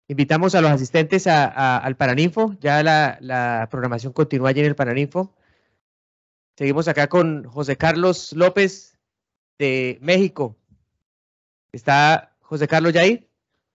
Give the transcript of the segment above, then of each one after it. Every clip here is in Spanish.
Invitamos a los asistentes al Paraninfo. Ya la programación continúa allí en el Paraninfo. Seguimos acá con José Carlos López de México. ¿Está José Carlos ya ahí?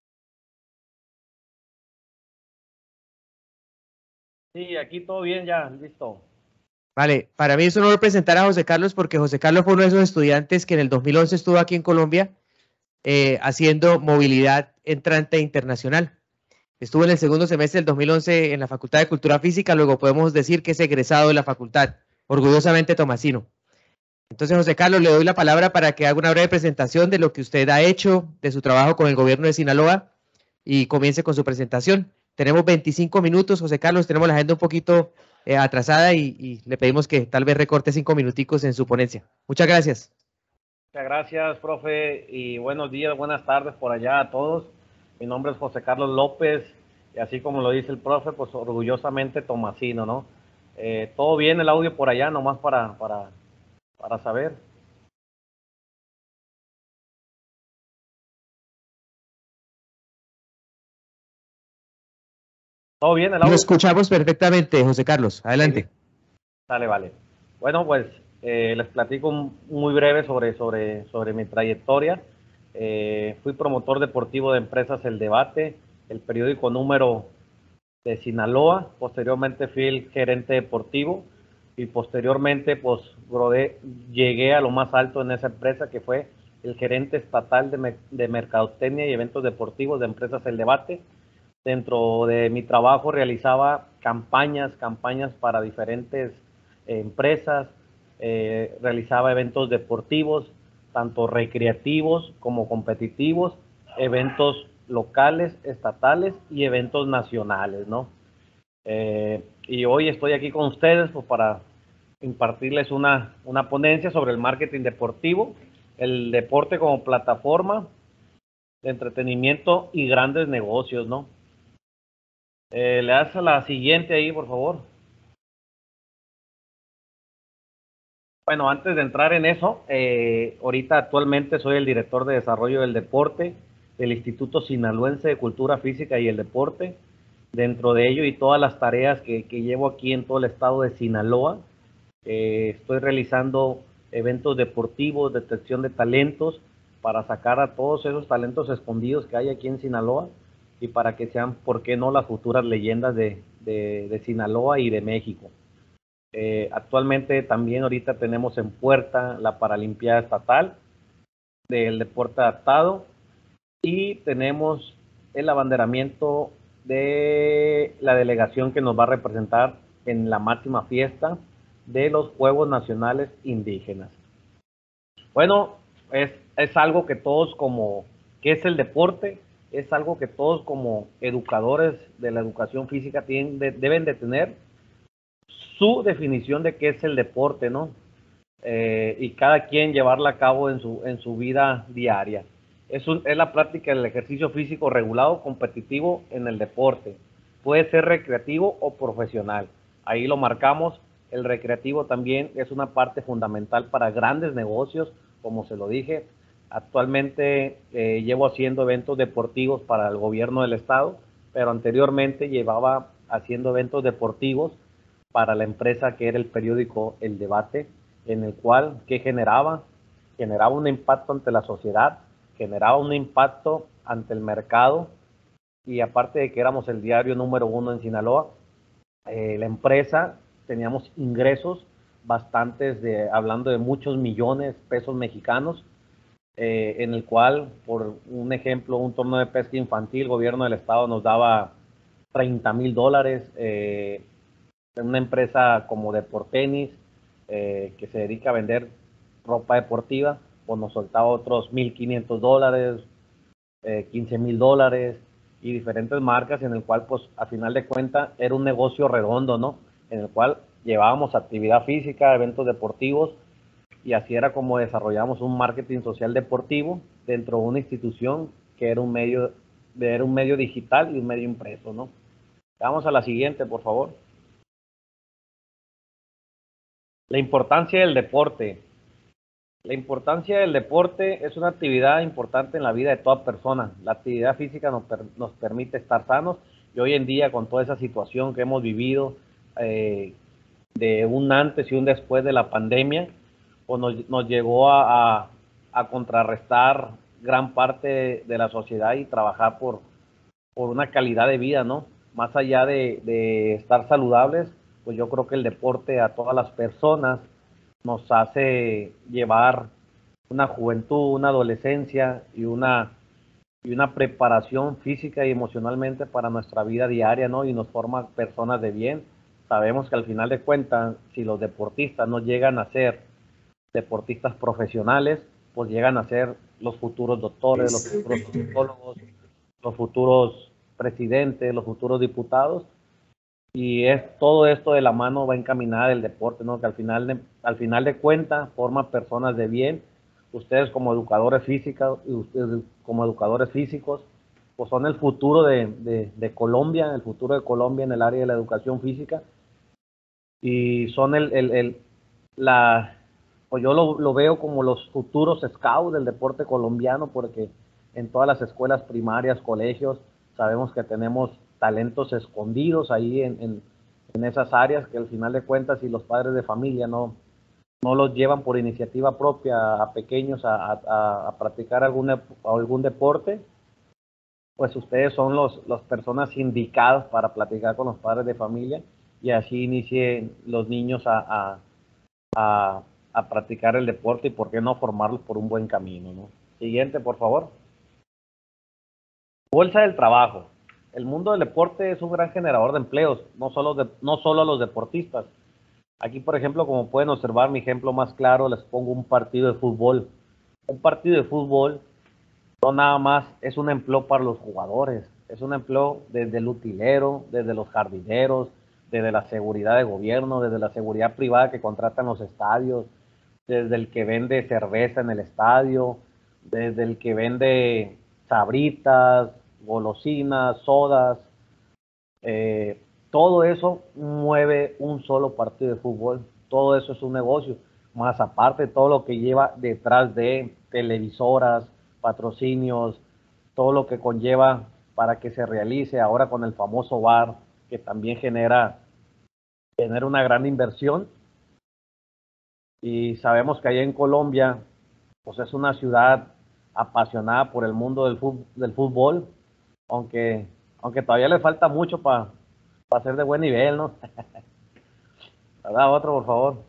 Sí, aquí todo bien ya, listo. Vale, para mí es un honor presentar a José Carlos porque José Carlos fue uno de esos estudiantes que en el 2011 estuvo aquí en Colombia haciendo movilidad entrante internacional. Estuvo en el segundo semestre del 2011 en la Facultad de Cultura Física, luego podemos decir que es egresado de la facultad, orgullosamente tomasino. Entonces, José Carlos, le doy la palabra para que haga una breve presentación de lo que usted ha hecho, de su trabajo con el gobierno de Sinaloa y comience con su presentación. Tenemos 25 minutos, José Carlos, tenemos la agenda un poquito atrasada y le pedimos que tal vez recorte 5 minuticos en su ponencia. Muchas gracias. Muchas gracias, profe, y buenos días, buenas tardes por allá a todos. Mi nombre es José Carlos López, y así como lo dice el profe, pues orgullosamente tomasino, ¿no? ¿Todo bien el audio por allá, nomás para saber? ¿Todo bien el Lo audio? escuchamos perfectamente, José Carlos. Sí, Adelante. dale, vale. Bueno, pues les platico muy breve sobre mi trayectoria. Fui promotor deportivo de empresas El Debate, el periódico número de Sinaloa. Posteriormente fui el gerente deportivo y posteriormente pues llegué a lo más alto en esa empresa, que fue el gerente estatal de mercadotecnia y eventos deportivos de empresas El Debate. Dentro de mi trabajo realizaba campañas para diferentes empresas, realizaba eventos deportivos, tanto recreativos como competitivos, eventos locales, estatales y eventos nacionales, ¿no? Y hoy estoy aquí con ustedes pues, para impartirles una ponencia sobre el marketing deportivo, el deporte como plataforma de entretenimiento y grandes negocios, ¿no? Le das a la siguiente ahí, por favor. Bueno, antes de entrar en eso, ahorita actualmente soy el director de desarrollo del deporte del Instituto Sinaloense de Cultura Física y el Deporte. Dentro de ello y todas las tareas que llevo aquí en todo el estado de Sinaloa, estoy realizando eventos deportivos, detección de talentos, para sacar a todos esos talentos escondidos que hay aquí en Sinaloa y para que sean, ¿por qué no?, las futuras leyendas de Sinaloa y de México. Actualmente también ahorita tenemos en puerta la Paralimpiada Estatal del deporte adaptado y tenemos el abanderamiento de la delegación que nos va a representar en la máxima fiesta de los Juegos Nacionales Indígenas. Bueno, es algo que todos como, ¿qué es el deporte? Es algo que todos como educadores de la educación física deben de tener su definición de qué es el deporte, ¿no? Y cada quien llevarla a cabo en su vida diaria. Es la práctica del ejercicio físico regulado competitivo en el deporte. Puede ser recreativo o profesional. Ahí lo marcamos. El recreativo también es una parte fundamental para grandes negocios, como se lo dije. Actualmente llevo haciendo eventos deportivos para el gobierno del estado, pero anteriormente llevaba haciendo eventos deportivos para la empresa que era el periódico El Debate, en el cual, ¿qué generaba? Generaba un impacto ante la sociedad, generaba un impacto ante el mercado, y aparte de que éramos el diario número 1 en Sinaloa, la empresa teníamos ingresos bastantes, hablando de muchos millones de pesos mexicanos, en el cual, por un ejemplo, un torneo de pesca infantil, el gobierno del estado nos daba $30,000, una empresa como Deportenis, que se dedica a vender ropa deportiva, pues nos soltaba otros $1,500, $15,000 y diferentes marcas, en el cual pues a final de cuentas era un negocio redondo, ¿no? En el cual llevábamos actividad física, eventos deportivos, y así era como desarrollamos un marketing social deportivo dentro de una institución que era un medio digital y un medio impreso, ¿no? Vamos a la siguiente, por favor. La importancia del deporte. La importancia del deporte es una actividad importante en la vida de toda persona. La actividad física nos permite estar sanos y hoy en día con toda esa situación que hemos vivido eh, de un antes y un después de la pandemia, pues nos llegó a contrarrestar gran parte de la sociedad y trabajar por una calidad de vida, ¿no? Más allá de estar saludables, pues yo creo que el deporte a todas las personas nos hace llevar una juventud, una adolescencia y una preparación física y emocionalmente para nuestra vida diaria, ¿no? Y nos forma personas de bien. Sabemos que al final de cuentas, si los deportistas no llegan a ser deportistas profesionales, pues llegan a ser los futuros doctores, los futuros psicólogos, los futuros presidentes, los futuros diputados, y es todo esto de la mano va encaminada del deporte, ¿no? Que al final de cuentas forman personas de bien. Ustedes como educadores físicos y ustedes como educadores físicos, pues son el futuro de Colombia, el futuro de Colombia en el área de la educación física, y son la, pues yo lo veo como los futuros scouts del deporte colombiano, porque en todas las escuelas primarias, colegios, sabemos que tenemos talentos escondidos ahí en esas áreas que al final de cuentas, si los padres de familia no los llevan por iniciativa propia a pequeños a practicar algún deporte, pues ustedes son las personas indicadas para platicar con los padres de familia y así inicien los niños a, a practicar el deporte y por qué no formarlos por un buen camino, ¿no? Siguiente, por favor. Bolsa del trabajo. El mundo del deporte es un gran generador de empleos, no solo a los deportistas. Aquí, por ejemplo, como pueden observar, mi ejemplo más claro, les pongo un partido de fútbol. Un partido de fútbol no nada más es un empleo para los jugadores, es un empleo desde el utilero, desde los jardineros, desde la seguridad de gobierno, desde la seguridad privada que contratan los estadios, desde el que vende cerveza en el estadio, desde el que vende sabritas, golosinas, sodas, eh, todo eso mueve un solo partido de fútbol, todo eso es un negocio, más aparte todo lo que lleva detrás de televisoras, patrocinios, todo lo que conlleva para que se realice ahora con el famoso VAR, que también genera una gran inversión. Y sabemos que allá en Colombia, pues es una ciudad apasionada por el mundo del fútbol, aunque, aunque todavía le falta mucho para ser de buen nivel, ¿no? ¿Verdad? Otro, por favor.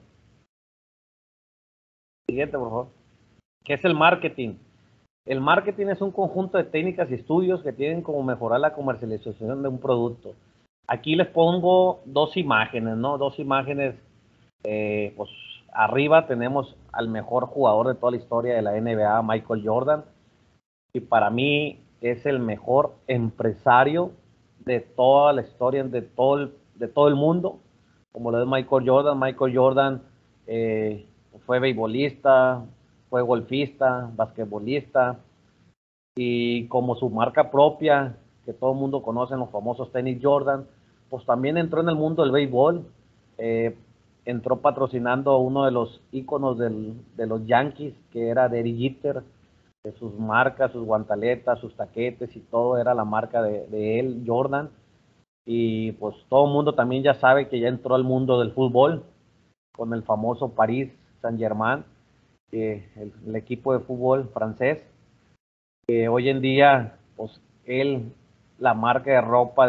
Siguiente, por favor. ¿Qué es el marketing? El marketing es un conjunto de técnicas y estudios que tienen como mejorar la comercialización de un producto. Aquí les pongo dos imágenes, ¿no? Dos imágenes, pues arriba tenemos al mejor jugador de toda la historia de la NBA, Michael Jordan, y para mí es el mejor empresario de toda la historia, de todo el mundo, como lo es Michael Jordan. Michael Jordan eh, fue beisbolista, fue golfista, basquetbolista, y como su marca propia, que todo el mundo conoce, los famosos tenis Jordan, pues también entró en el mundo del béisbol. eh, Entró patrocinando a uno de los íconos de los Yankees, que era Derek Jeter, de sus marcas, sus guantaletas, sus taquetes y todo era la marca de él, Jordan. Y pues todo el mundo también ya sabe que ya entró al mundo del fútbol con el famoso Paris Saint-Germain, el equipo de fútbol francés, que hoy en día, pues él, la marca de ropa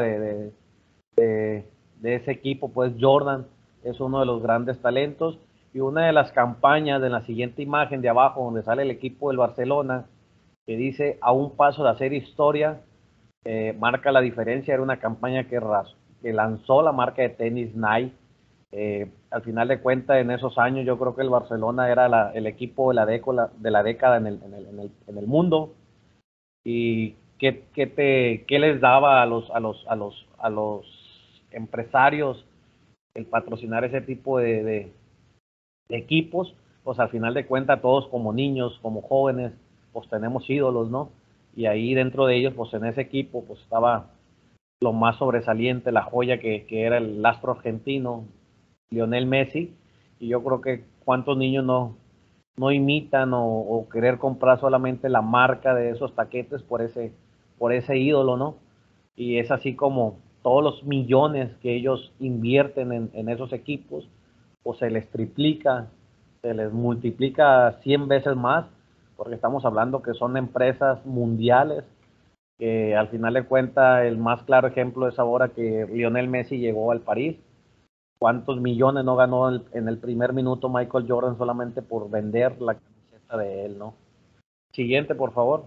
de ese equipo, pues Jordan, es uno de los grandes talentos. Y una de las campañas de la siguiente imagen de abajo, donde sale el equipo del Barcelona, que dice a un paso de hacer historia, marca la diferencia. Era una campaña que lanzó la marca de tenis Nike. Al final de cuentas, en esos años, yo creo que el Barcelona era el equipo de la década en el mundo. ¿Y qué les daba a los empresarios el patrocinar ese tipo de equipos? Pues al final de cuentas, todos como niños, como jóvenes, pues tenemos ídolos, ¿no? Y ahí dentro de ellos, pues en ese equipo, pues estaba lo más sobresaliente, la joya que era el astro argentino, Lionel Messi. Y yo creo que cuántos niños no imitan o querer comprar solamente la marca de esos taquetes por ese ídolo, ¿no? Y es así como todos los millones que ellos invierten en esos equipos, o se les triplica, se les multiplica 100 veces más, porque estamos hablando que son empresas mundiales, que al final de cuentas el más claro ejemplo es ahora que Lionel Messi llegó al París. ¿Cuántos millones no ganó en el primer minuto Michael Jordan solamente por vender la camiseta de él, ¿no? Siguiente, por favor.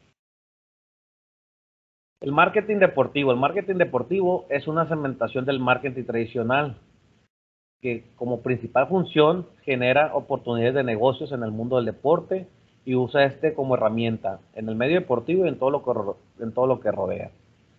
El marketing deportivo. El marketing deportivo es una segmentación del marketing tradicional que como principal función genera oportunidades de negocios en el mundo del deporte y usa este como herramienta en el medio deportivo y en todo lo que rodea.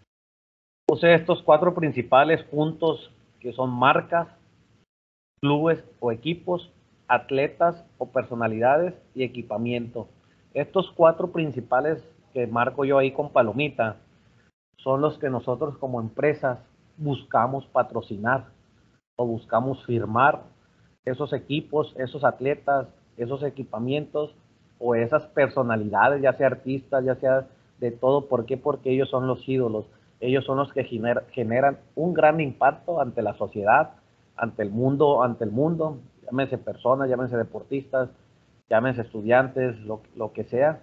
Usa estos cuatro principales puntos que son marcas, clubes o equipos, atletas o personalidades y equipamiento. Estos cuatro principales que marco yo ahí con palomita son los que nosotros como empresas buscamos patrocinar o buscamos firmar esos equipos, esos atletas, esos equipamientos o esas personalidades, ya sea artistas, ya sea de todo. ¿Por qué? Porque ellos son los ídolos. Ellos son los que generan un gran impacto ante la sociedad, ante el mundo, llámense personas, llámense deportistas, llámense estudiantes, lo que sea.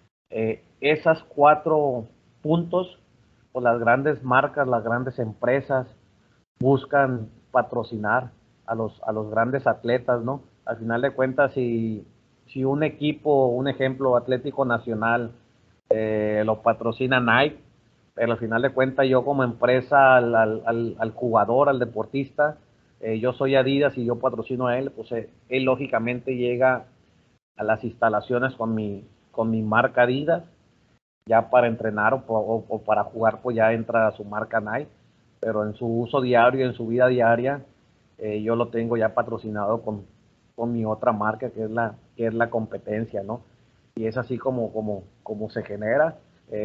Esas cuatro puntos, pues las grandes marcas, las grandes empresas buscan patrocinar a los grandes atletas, ¿no? Al final de cuentas, si un equipo, un ejemplo, Atlético Nacional, lo patrocina Nike, pero al final de cuentas yo como empresa al jugador, al deportista, yo soy Adidas y yo patrocino a él, pues él lógicamente llega a las instalaciones con mi marca Adidas, ya para entrenar o para jugar, pues ya entra su marca Nike, pero en su uso diario, en su vida diaria, yo lo tengo ya patrocinado con mi otra marca, que es la competencia, ¿no? Y es así como se genera,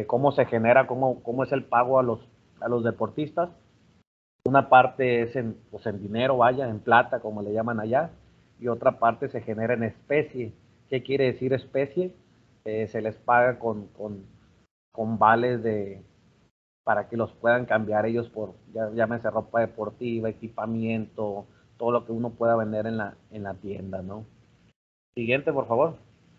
cómo es el pago a los deportistas. Una parte es pues en dinero, vaya, en plata, como le llaman allá, y otra parte se genera en especie. ¿Qué quiere decir especie? Se les paga con vales para que los puedan cambiar ellos por, ya, llámese ropa deportiva, equipamiento, todo lo que uno pueda vender en la tienda, ¿no? Siguiente, por favor.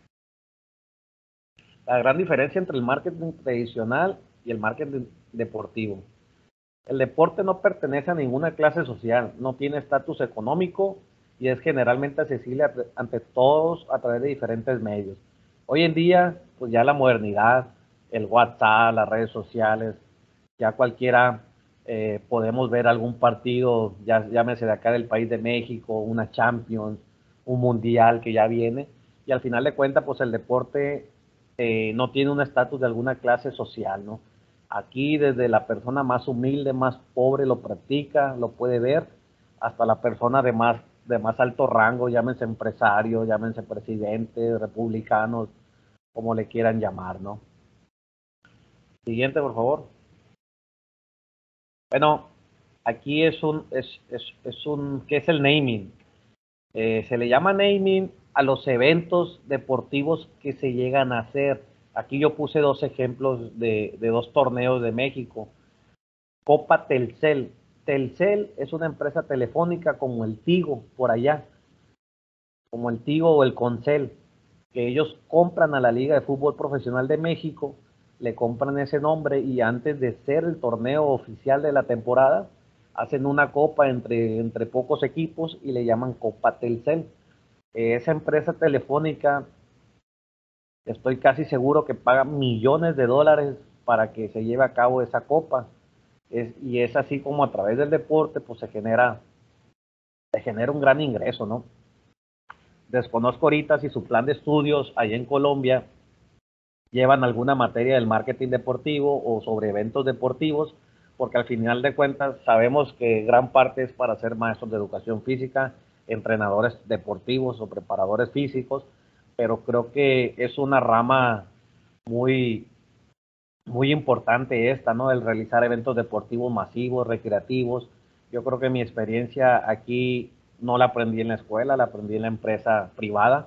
La gran diferencia entre el marketing tradicional y el marketing deportivo. El deporte no pertenece a ninguna clase social, no tiene estatus económico y es generalmente accesible ante todos a través de diferentes medios. Hoy en día, pues ya la modernidad, el WhatsApp, las redes sociales, ya cualquiera podemos ver algún partido, ya llámese de acá del país de México, una Champions, un Mundial que ya viene, y al final de cuentas, pues el deporte no tiene un estatus de alguna clase social, ¿no? Aquí desde la persona más humilde, más pobre lo practica, lo puede ver, hasta la persona de más alto rango, llámense empresarios, llámense presidentes, republicanos, como le quieran llamar, ¿no? Siguiente, por favor. Bueno, aquí ¿qué es el naming? Se le llama naming a los eventos deportivos que se llegan a hacer. Aquí yo puse dos ejemplos de dos torneos de México. Copa Telcel. Telcel es una empresa telefónica como el Tigo por allá, como el Tigo o el Concel, que ellos compran a la Liga de Fútbol Profesional de México, le compran ese nombre y antes de ser el torneo oficial de la temporada, hacen una copa entre pocos equipos y le llaman Copa Telcel. Esa empresa telefónica, estoy casi seguro que paga millones de dólares para que se lleve a cabo esa copa. Y es así como a través del deporte pues se genera un gran ingreso, ¿no? Desconozco ahorita si su plan de estudios allá en Colombia llevan alguna materia del marketing deportivo o sobre eventos deportivos, porque al final de cuentas sabemos que gran parte es para ser maestros de educación física, entrenadores deportivos o preparadores físicos, pero creo que es una rama muy, muy importante esta, ¿no? El realizar eventos deportivos masivos, recreativos. Yo creo que mi experiencia aquí no la aprendí en la escuela, la aprendí en la empresa privada,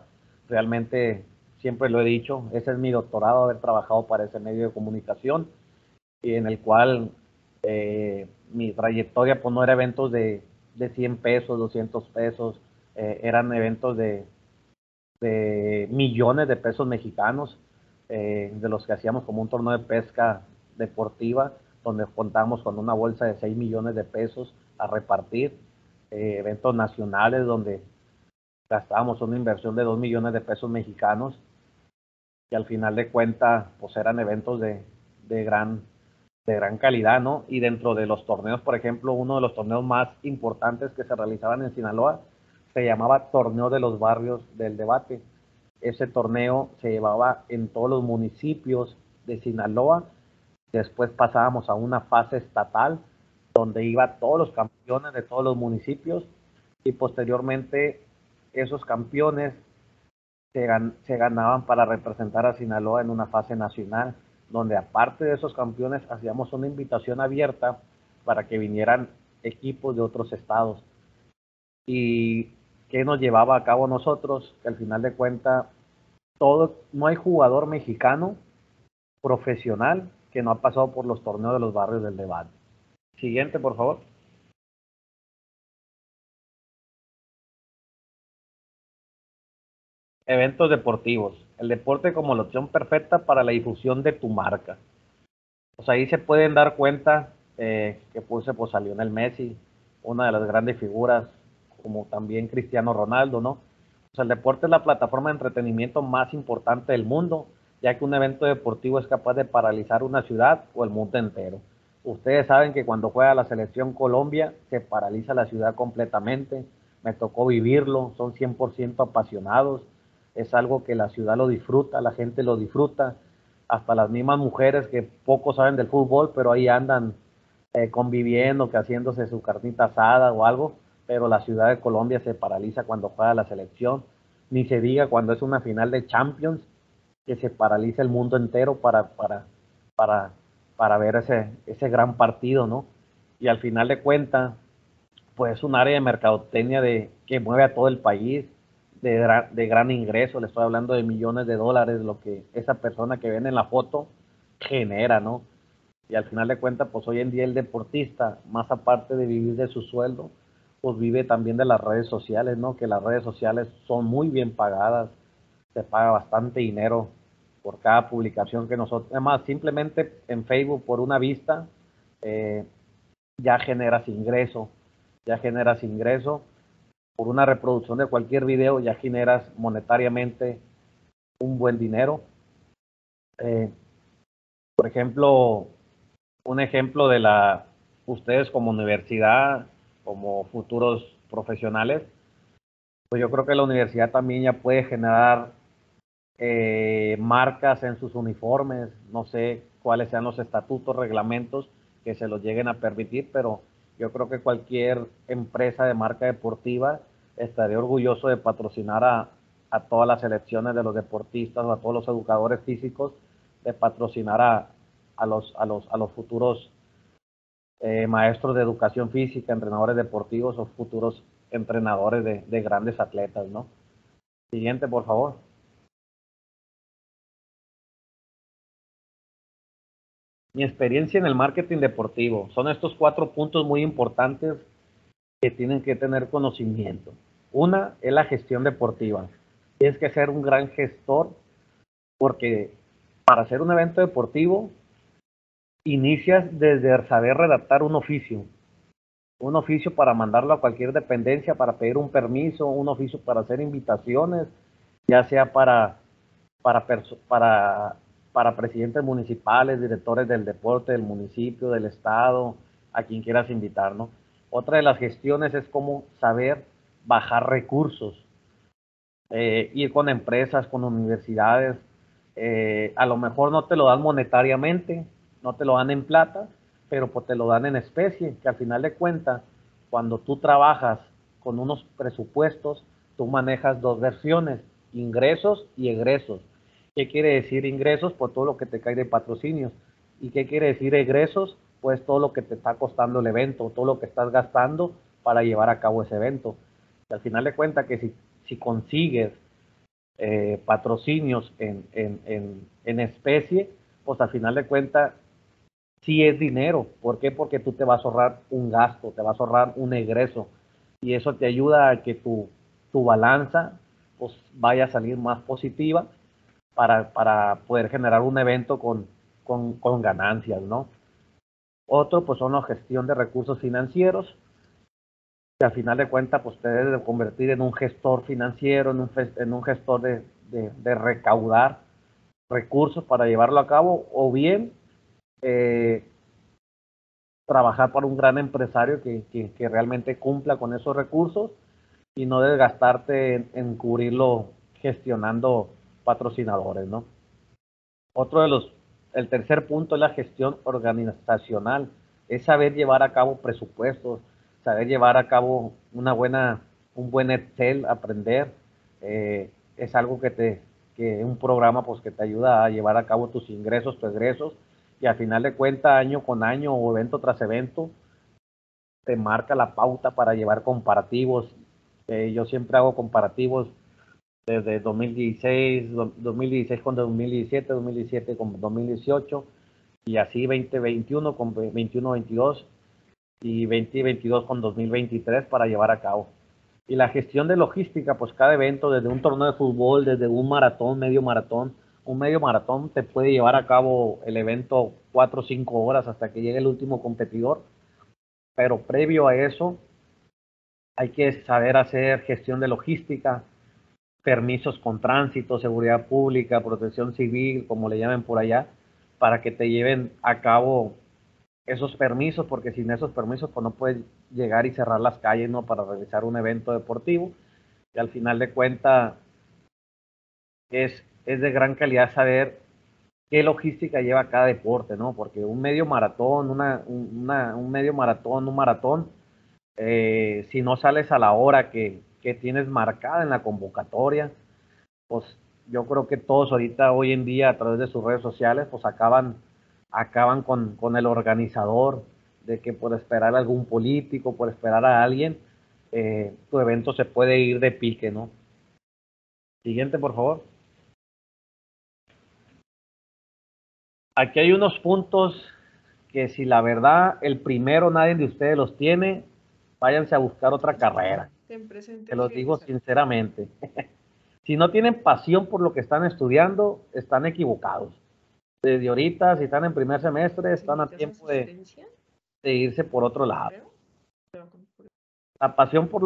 realmente siempre lo he dicho, ese es mi doctorado, haber trabajado para ese medio de comunicación y en el cual mi trayectoria pues no era eventos de 100 pesos, 200 pesos, eran eventos de millones de pesos mexicanos, de los que hacíamos como un torneo de pesca deportiva, donde contamos con una bolsa de 6 millones de pesos a repartir, eventos nacionales donde gastábamos una inversión de 2 millones de pesos mexicanos, y al final de cuentas pues eran eventos de gran calidad, ¿no? Y dentro de los torneos, por ejemplo, uno de los torneos más importantes que se realizaban en Sinaloa se llamaba Torneo de los Barrios del Debate. Ese torneo se llevaba en todos los municipios de Sinaloa. Después pasábamos a una fase estatal donde iban todos los campeones de todos los municipios y posteriormente esos campeones se ganaban para representar a Sinaloa en una fase nacional, donde aparte de esos campeones hacíamos una invitación abierta para que vinieran equipos de otros estados. ¿Y qué nos llevaba a cabo nosotros? Que al final de cuentas, no hay jugador mexicano profesional que no ha pasado por los torneos de los barrios del debate. Siguiente, por favor. Eventos deportivos. El deporte como la opción perfecta para la difusión de tu marca. Pues ahí se pueden dar cuenta que puse pues a Lionel Messi, una de las grandes figuras, como también Cristiano Ronaldo, ¿no? Pues el deporte es la plataforma de entretenimiento más importante del mundo, ya que un evento deportivo es capaz de paralizar una ciudad o el mundo entero. Ustedes saben que cuando juega la selección Colombia se paraliza la ciudad completamente. Me tocó vivirlo, son 100% apasionados, es algo que la ciudad lo disfruta, la gente lo disfruta, hasta las mismas mujeres que poco saben del fútbol, pero ahí andan conviviendo, que haciéndose su carnita asada o algo, pero la ciudad de Colombia se paraliza cuando juega la selección, ni se diga cuando es una final de Champions, que se paraliza el mundo entero para, para ver ese gran partido, ¿no? Y al final de cuentas, pues es un área de mercadotecnia que mueve a todo el país, de gran ingreso, le estoy hablando de millones de dólares, lo que esa persona que ven en la foto genera, ¿no? Y al final de cuentas, pues hoy en día el deportista, más aparte de vivir de su sueldo, pues vive también de las redes sociales, ¿no? Que las redes sociales son muy bien pagadas, se paga bastante dinero por cada publicación que nosotros, además, simplemente en Facebook por una vista, eh, ya generas ingreso, ya generas ingreso por una reproducción de cualquier video, ya generas monetariamente un buen dinero. Eh, por ejemplo, un ejemplo ustedes como universidad, como futuros profesionales, pues yo creo que la universidad también ya puede generar marcas en sus uniformes, no sé cuáles sean los estatutos, reglamentos que se los lleguen a permitir, pero yo creo que cualquier empresa de marca deportiva estaría orgulloso de patrocinar a todas las selecciones de los deportistas o a todos los educadores físicos, de patrocinar a los futuros maestros de educación física, entrenadores deportivos o futuros entrenadores de grandes atletas, ¿no? Siguiente, por favor. Mi experiencia en el marketing deportivo. Son estos 4 puntos muy importantes que tienen que tener conocimiento. Una es la gestión deportiva. Tienes que ser un gran gestor porque para hacer un evento deportivo inicias desde saber redactar un oficio para mandarlo a cualquier dependencia, para pedir un permiso, un oficio para hacer invitaciones, ya sea para, para, para presidentes municipales, directores del deporte, del municipio, del estado, a quien quieras invitar, ¿no? Otra de las gestiones es cómo saber bajar recursos, ir con empresas, con universidades, a lo mejor no te lo dan monetariamente, no te lo dan en plata, pero pues te lo dan en especie, que al final de cuentas, cuando tú trabajas con unos presupuestos, tú manejas 2 versiones, ingresos y egresos. ¿Qué quiere decir ingresos? Pues todo lo que te cae de patrocinios. ¿Y qué quiere decir egresos? Pues todo lo que te está costando el evento, todo lo que estás gastando para llevar a cabo ese evento. Y al final de cuentas que si consigues patrocinios en especie, pues al final de cuentas sí es dinero. ¿Por qué? Porque tú te vas a ahorrar un gasto, te vas a ahorrar un egreso y eso te ayuda a que tu balanza pues vaya a salir más positiva para poder generar un evento con ganancias, ¿no? Otro pues son la gestión de recursos financieros, que al final de cuentas pues te debes de convertir en un gestor financiero, en un gestor de recaudar recursos para llevarlo a cabo, o bien eh, trabajar para un gran empresario que realmente cumpla con esos recursos y no desgastarte en cubrirlo gestionando patrocinadores, ¿no? Otro de los, el tercer punto es la gestión organizacional, es saber llevar a cabo presupuestos, saber llevar a cabo un buen Excel, aprender, es algo que un programa pues que te ayuda a llevar a cabo tus ingresos, tus egresos, y al final de cuentas, año con año o evento tras evento, te marca la pauta para llevar comparativos. Yo siempre hago comparativos desde 2016 con 2017, 2017 con 2018 y así 2021 con 21-22 y 2022 con 2023 para llevar a cabo. Y la gestión de logística, pues cada evento, desde un torneo de fútbol, desde un maratón, un medio maratón te puede llevar a cabo el evento 4 o 5 horas hasta que llegue el último competidor, pero previo a eso hay que saber hacer gestión de logística, permisos con tránsito, seguridad pública, protección civil, como le llamen por allá, para que te lleven a cabo esos permisos, porque sin esos permisos pues no puedes llegar y cerrar las calles, ¿no? Para realizar un evento deportivo. Y al final de cuentas es de gran calidad saber qué logística lleva cada deporte, ¿no? Porque un medio maratón, un medio maratón, un maratón, si no sales a la hora que tienes marcada en la convocatoria, pues yo creo que todos ahorita, hoy en día, a través de sus redes sociales, pues acaban con el organizador, de que por esperar a algún político, por esperar a alguien, tu evento se puede ir de pique, ¿no? Siguiente, por favor. Aquí hay unos puntos que si la verdad el primero nadie de ustedes los tiene, váyanse a buscar otra carrera. Se los digo sinceramente. Si no tienen pasión por lo que están estudiando, están equivocados. Desde ahorita, si están en primer semestre, están a tiempo de irse por otro lado. La pasión por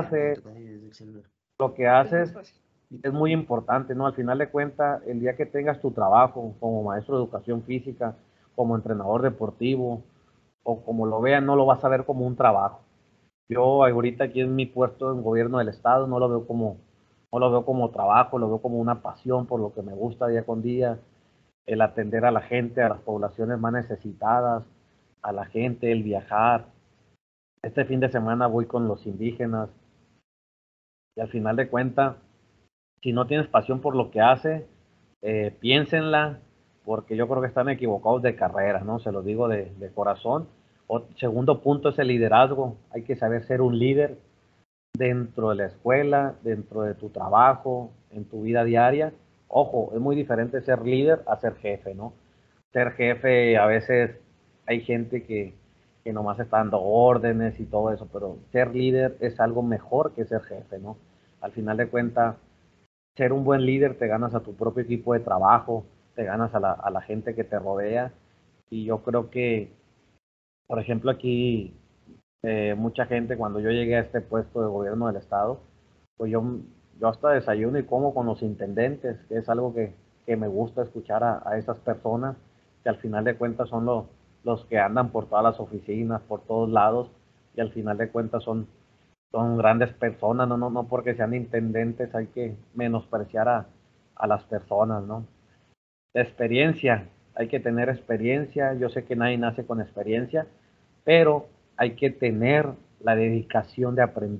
lo que haces es muy importante, ¿no? Al final de cuentas, el día que tengas tu trabajo como maestro de educación física, como entrenador deportivo, o como lo vean, no lo vas a ver como un trabajo. Yo ahorita aquí en mi puesto en gobierno del estado no lo veo como trabajo, lo veo como una pasión por lo que me gusta día con día, el atender a la gente, a las poblaciones más necesitadas, a la gente, el viajar. Este fin de semana voy con los indígenas y al final de cuentas, si no tienes pasión por lo que hace, piénsenla, porque yo creo que están equivocados de carrera, ¿no? Se lo digo de corazón. Segundo punto es el liderazgo. Hay que saber ser un líder dentro de la escuela, dentro de tu trabajo, en tu vida diaria. Ojo, es muy diferente ser líder a ser jefe, ¿no? Ser jefe a veces hay gente que nomás está dando órdenes y todo eso, pero ser líder es algo mejor que ser jefe, ¿no? Al final de cuentas, ser un buen líder te ganas a tu propio equipo de trabajo, te ganas a la gente que te rodea y yo creo que, por ejemplo, aquí mucha gente cuando yo llegué a este puesto de gobierno del estado, pues yo hasta desayuno y como con los intendentes, que es algo que me gusta escuchar a esas personas que al final de cuentas son los que andan por todas las oficinas, por todos lados, y al final de cuentas son grandes personas, no porque sean intendentes hay que menospreciar a las personas, ¿no? La experiencia, hay que tener experiencia, yo sé que nadie nace con experiencia, pero hay que tener la dedicación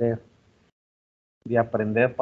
de aprender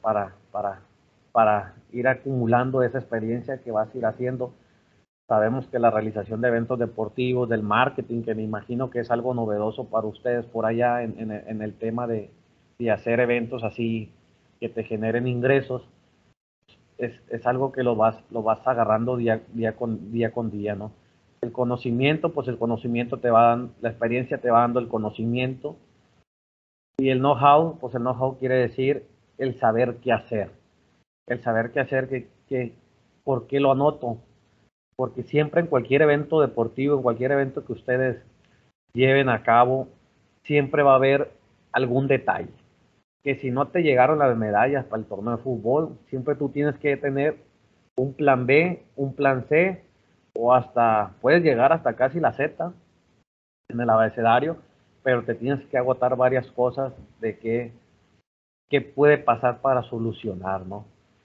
para ir acumulando esa experiencia que vas a ir haciendo. Sabemos que la realización de eventos deportivos, del marketing, que me imagino que es algo novedoso para ustedes por allá en el tema de hacer eventos así que te generen ingresos, es algo que lo vas agarrando día con día, ¿no? El conocimiento, pues el conocimiento te va dando, la experiencia te va dando el conocimiento, y el know-how, pues el know-how quiere decir el saber qué hacer. El saber qué hacer, ¿por qué lo anoto? Porque siempre en cualquier evento deportivo, en cualquier evento que ustedes lleven a cabo, siempre va a haber algún detalle. Que si no te llegaron las medallas para el torneo de fútbol, siempre tú tienes que tener un plan B, un plan C, o hasta, puedes llegar hasta casi la Z en el abecedario, pero te tienes que agotar varias cosas de qué puede pasar para solucionar, ¿no?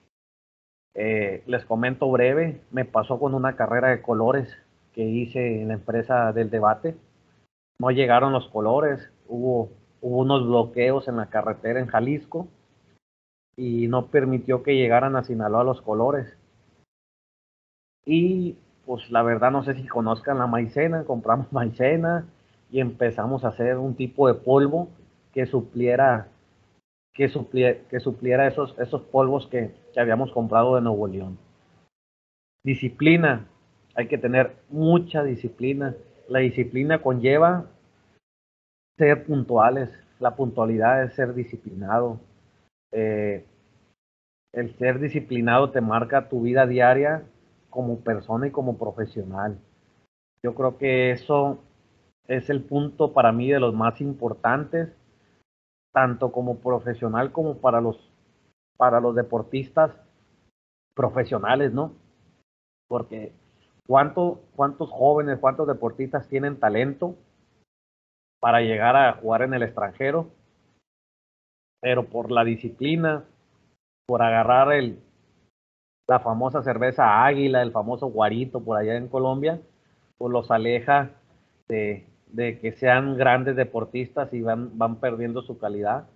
Les comento breve, me pasó con una carrera de colores que hice en la empresa del debate. No llegaron los colores, hubo unos bloqueos en la carretera en Jalisco y no permitió que llegaran a Sinaloa los colores. Y pues la verdad no sé si conozcan la maicena, compramos maicena y empezamos a hacer un tipo de polvo que supliera esos polvos que habíamos comprado de Nuevo León. Disciplina, hay que tener mucha disciplina. La disciplina conlleva ser puntuales, la puntualidad es ser disciplinado. Eh, el ser disciplinado te marca tu vida diaria como persona y como profesional. Yo creo que eso es el punto para mí de los más importantes, tanto como profesional como para los deportistas profesionales, ¿no? Porque cuántos jóvenes, cuántos deportistas tienen talento para llegar a jugar en el extranjero, pero por la disciplina, por agarrar la famosa cerveza Águila, el famoso Guarito por allá en Colombia, pues los aleja de que sean grandes deportistas y van perdiendo su calidad.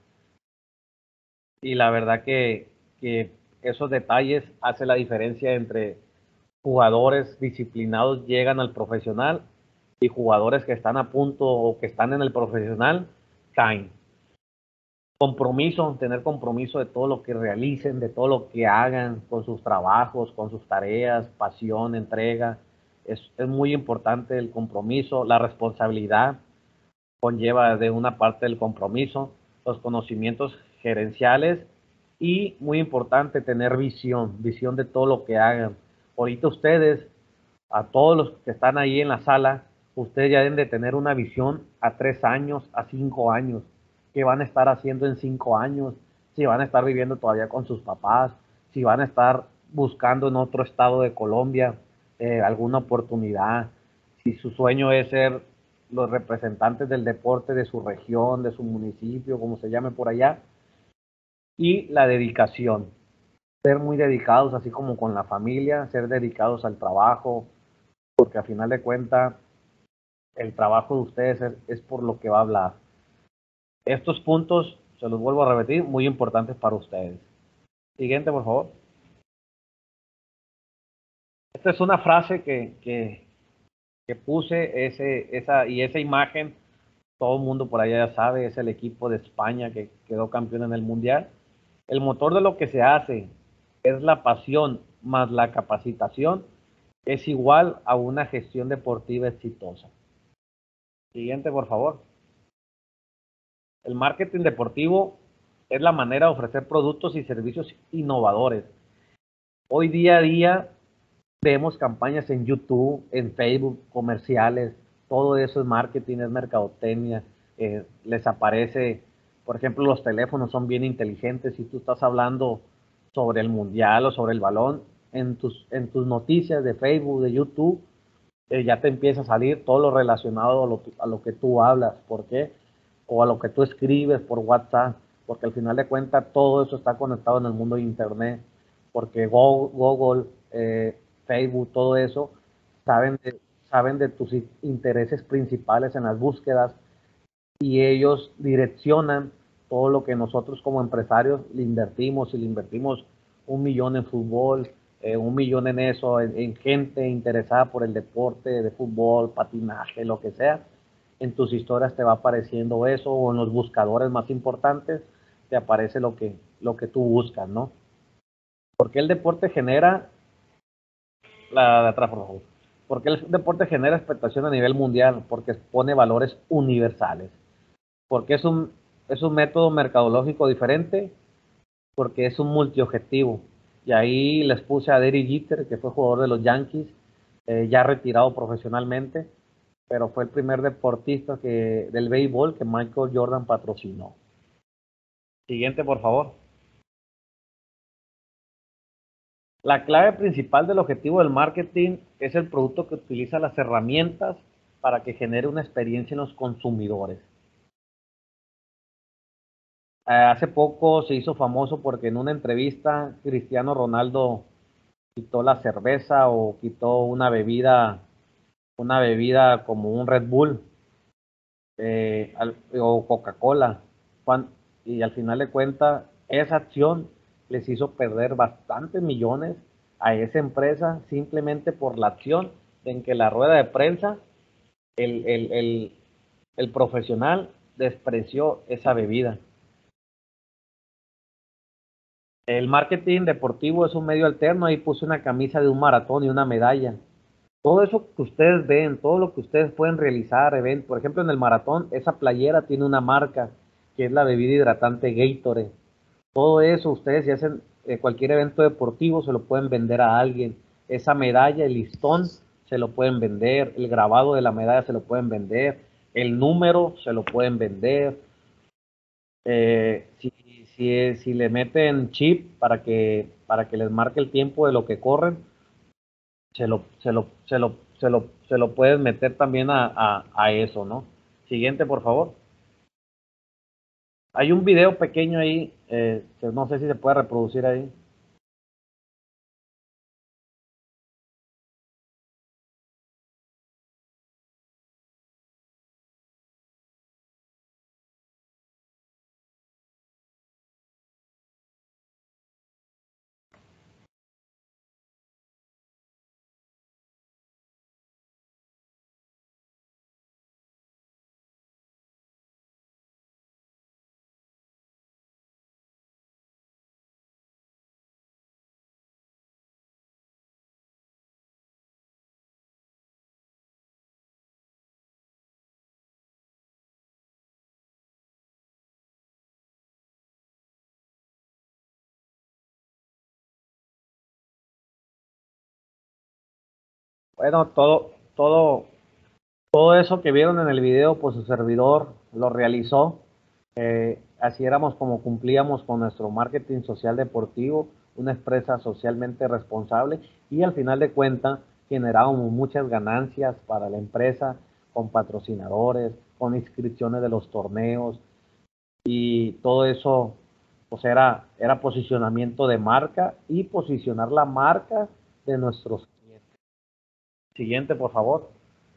Y la verdad que esos detalles hacen la diferencia entre jugadores disciplinados llegan al profesional y jugadores que están a punto o que están en el profesional caen. Compromiso, tener compromiso de todo lo que realicen, de todo lo que hagan con sus trabajos, con sus tareas, pasión, entrega. Es muy importante el compromiso, la responsabilidad conlleva de una parte del compromiso, los conocimientos gerenciales y muy importante tener visión de todo lo que hagan. Ahorita ustedes, a todos los que están ahí en la sala, ustedes ya deben de tener una visión a 3 años, a 5 años, qué van a estar haciendo en 5 años, si van a estar viviendo todavía con sus papás, si van a estar buscando en otro estado de Colombia alguna oportunidad, si su sueño es ser los representantes del deporte de su región, de su municipio, como se llame por allá, y la dedicación, ser muy dedicados, así como con la familia, ser dedicados al trabajo, porque a final de cuentas el trabajo de ustedes es por lo que va a hablar. Estos puntos, se los vuelvo a repetir, muy importantes para ustedes. Siguiente, por favor. Esta es una frase que puse, esa imagen, todo el mundo por allá ya sabe, es el equipo de España que quedó campeón en el Mundial. El motor de lo que se hace es la pasión más la capacitación, es igual a una gestión deportiva exitosa. Siguiente, por favor. El marketing deportivo es la manera de ofrecer productos y servicios innovadores. Hoy día a día vemos campañas en YouTube, en Facebook, comerciales, todo eso es marketing, es mercadotecnia. Les aparece, por ejemplo, los teléfonos son bien inteligentes. Si tú estás hablando sobre el mundial o sobre el balón, en tus noticias de Facebook, de YouTube, ya te empieza a salir todo lo relacionado a lo que tú hablas. ¿Por qué? O a lo que tú escribes por WhatsApp, porque al final de cuentas todo eso está conectado en el mundo de Internet, porque Google, Facebook, todo eso, saben de tus intereses principales en las búsquedas y ellos direccionan todo lo que nosotros como empresarios le invertimos. Si le invertimos 1 millón en fútbol, 1 millón en eso, en gente interesada por el deporte de fútbol, patinaje, lo que sea, en tus historias te va apareciendo eso, o en los buscadores más importantes te aparece lo que tú buscas, ¿no? ¿Por qué el deporte genera la transformación? Porque el deporte genera expectación a nivel mundial, porque expone valores universales, porque es un método mercadológico diferente, porque es un multiobjetivo. Y ahí les puse a Derek Jeter, que fue jugador de los Yankees, ya retirado profesionalmente, pero fue el primer deportista del béisbol que Michael Jordan patrocinó. Siguiente, por favor. La clave principal del objetivo del marketing es el producto que utiliza las herramientas para que genere una experiencia en los consumidores. Hace poco se hizo famoso porque en una entrevista Cristiano Ronaldo quitó la cerveza o quitó una bebida como un Red Bull o Coca-Cola. Y al final de cuentas, esa acción les hizo perder bastantes millones a esa empresa simplemente por la acción en que la rueda de prensa, el, el, el, el profesional despreció esa bebida. El marketing deportivo es un medio alterno. Ahí puse una camisa de un maratón y una medalla. Todo eso que ustedes ven, todo lo que ustedes pueden realizar, por ejemplo, en el maratón, esa playera tiene una marca que es la bebida hidratante Gatorade. Todo eso, ustedes si hacen cualquier evento deportivo, se lo pueden vender a alguien. Esa medalla, el listón, se lo pueden vender. El grabado de la medalla se lo pueden vender. El número se lo pueden vender. Si le meten chip para que les marque el tiempo de lo que corren, se lo puedes meter también a eso, ¿no? Siguiente, por favor. Hay un video pequeño ahí, no sé si se puede reproducir ahí. Bueno, todo eso que vieron en el video, pues su servidor lo realizó. Así éramos como cumplíamos con nuestro marketing social deportivo, una empresa socialmente responsable, y al final de cuentas generábamos muchas ganancias para la empresa con patrocinadores, con inscripciones de los torneos, y todo eso pues era posicionamiento de marca y posicionar la marca de nuestros clientes. Siguiente, por favor.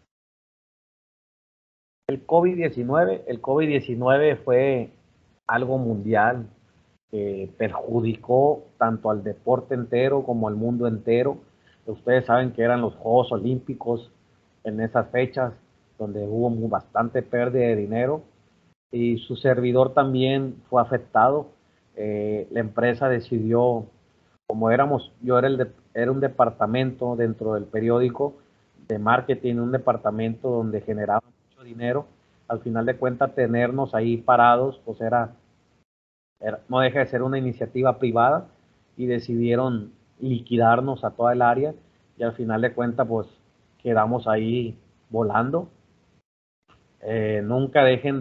El COVID-19 fue algo mundial que perjudicó tanto al deporte entero como al mundo entero. Ustedes saben que eran los Juegos Olímpicos en esas fechas donde hubo bastante pérdida de dinero, y su servidor también fue afectado. La empresa decidió, como era un departamento dentro del periódico de marketing, un departamento donde generaba mucho dinero. Al final de cuentas, tenernos ahí parados, pues no deja de ser una iniciativa privada, y decidieron liquidarnos a toda el área, y al final de cuentas, pues quedamos ahí volando. Nunca dejen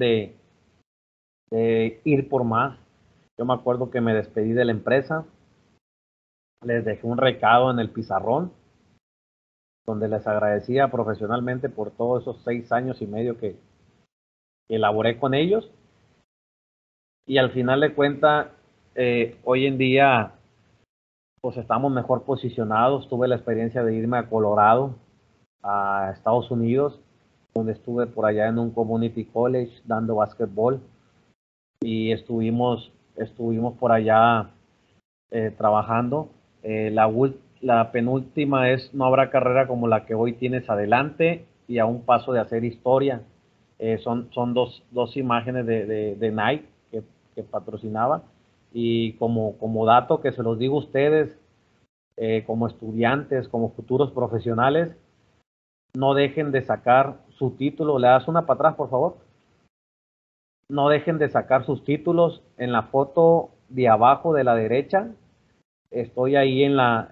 de ir por más. Yo me acuerdo que me despedí de la empresa, les dejé un recado en el pizarrón donde les agradecía profesionalmente por todos esos 6 años y medio que elaboré con ellos, y al final de cuentas, hoy en día pues estamos mejor posicionados. Tuve la experiencia de irme a Colorado, a Estados Unidos, donde estuve por allá en un community college dando básquetbol, y estuvimos por allá trabajando. La penúltima es: no habrá carrera como la que hoy tienes adelante, y a un paso de hacer historia. Son dos imágenes de Nike que patrocinaba, y como dato que se los digo a ustedes, como estudiantes, como futuros profesionales, no dejen de sacar su título. ¿Le das una para atrás, por favor? No dejen de sacar sus títulos. En la foto de abajo de la derecha, estoy ahí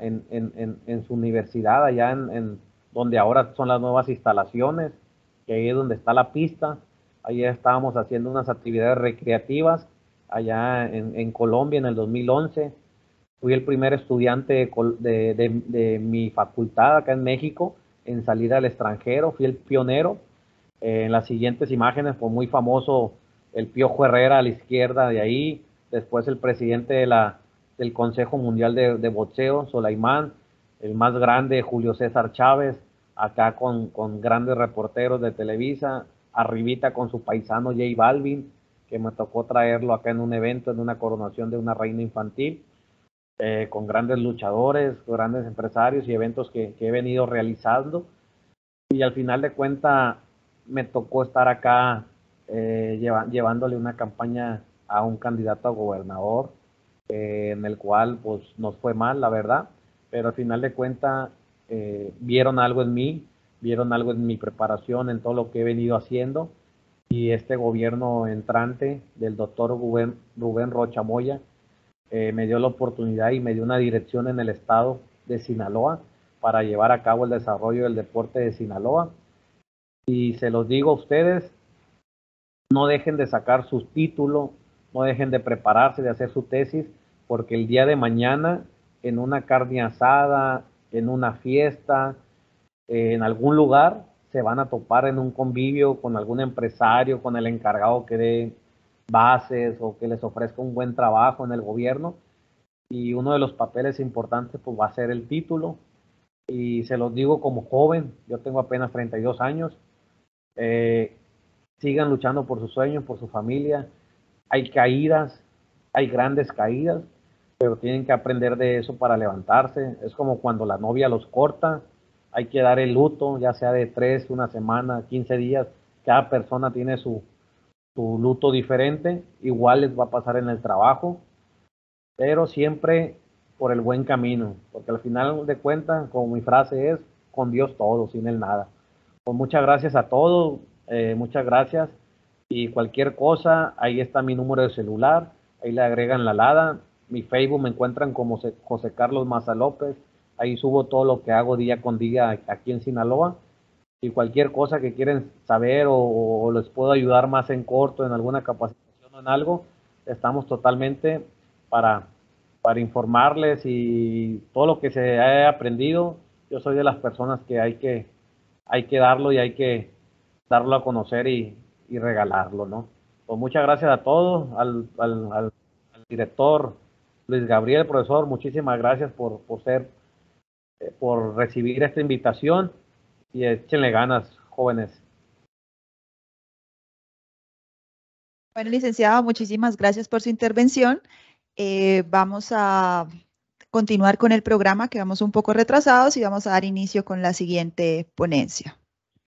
en su universidad, allá en donde ahora son las nuevas instalaciones, que ahí es donde está la pista. Allí estábamos haciendo unas actividades recreativas, allá en Colombia en el 2011. Fui el primer estudiante de mi facultad acá en México en salir al extranjero, fui el pionero. En las siguientes imágenes fue muy famoso el Piojo Herrera a la izquierda de ahí, después el presidente del Consejo Mundial de Boxeo, Sulaimán, el más grande, Julio César Chávez, acá con grandes reporteros de Televisa, arribita con su paisano J Balvin, que me tocó traerlo acá en un evento, en una coronación de una reina infantil, con grandes luchadores, grandes empresarios y eventos que he venido realizando. Y al final de cuentas me tocó estar acá llevándole una campaña a un candidato a gobernador, en el cual pues nos fue mal, la verdad, pero al final de cuentas vieron algo en mí, vieron algo en mi preparación, en todo lo que he venido haciendo, y este gobierno entrante del doctor Rubén Rocha Moya me dio la oportunidad y me dio una dirección en el estado de Sinaloa para llevar a cabo el desarrollo del deporte de Sinaloa. Y se los digo a ustedes, no dejen de sacar sus títulos, no dejen de prepararse, de hacer su tesis, porque el día de mañana, en una carne asada, en una fiesta, en algún lugar, se van a topar en un convivio con algún empresario, con el encargado que dé bases o que les ofrezca un buen trabajo en el gobierno. Y uno de los papeles importantes pues va a ser el título. Y se los digo como joven, yo tengo apenas 32 años, sigan luchando por sus sueños, por su familia. Hay caídas, hay grandes caídas, pero tienen que aprender de eso para levantarse. Es como cuando la novia los corta, hay que dar el luto, ya sea de 3, una semana, 15 días. Cada persona tiene su luto diferente, igual les va a pasar en el trabajo, pero siempre por el buen camino, porque al final de cuentas, como mi frase es, con Dios todo, sin Él nada. Pues muchas gracias a todos, muchas gracias, y cualquier cosa, ahí está mi número de celular, ahí le agregan la alada, mi Facebook me encuentran como José Carlos Maza López, ahí subo todo lo que hago día con día aquí en Sinaloa, y cualquier cosa que quieren saber o les puedo ayudar más en corto, en alguna capacitación o en algo, estamos totalmente para, para informarles, y todo lo que se ha aprendido, yo soy de las personas que hay que darlo y hay que darlo a conocer y regalarlo, ¿no? Pues muchas gracias a todos, al director Luis Gabriel, profesor, muchísimas gracias por recibir esta invitación, y échenle ganas, jóvenes. Bueno, licenciado, muchísimas gracias por su intervención. Vamos a continuar con el programa, que vamos un poco retrasados, y vamos a dar inicio con la siguiente ponencia.